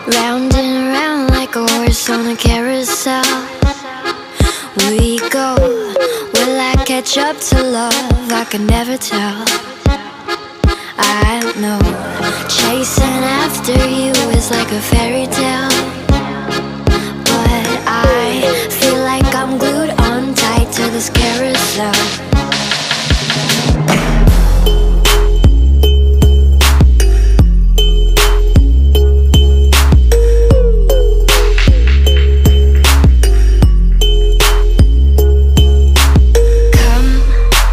Round and round like a horse on a carousel we go. Will I catch up to love? I can never tell. I know chasing after you is like a fairy tale, but I feel like I'm glued on tight to this carousel.